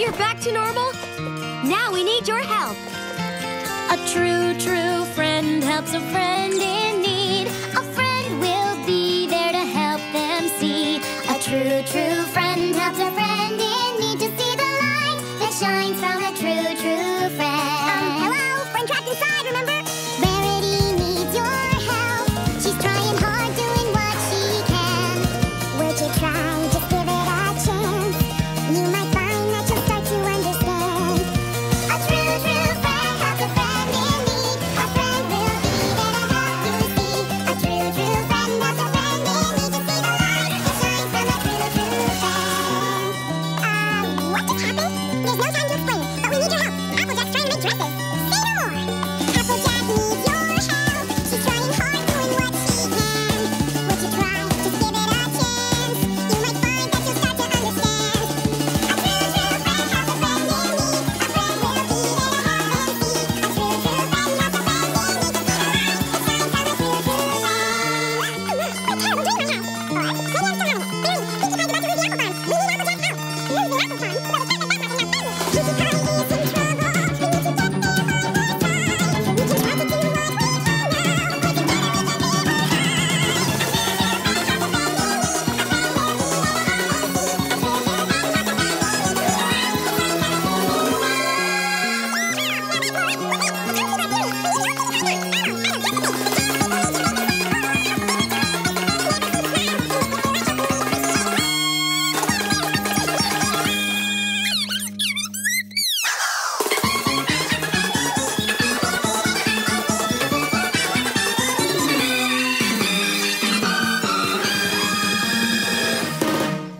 we're back to normal. Now we need your help. A true friend helps a friend in need. A friend will be there to help them see. A true friend helps a friend in need to see the light that shines from a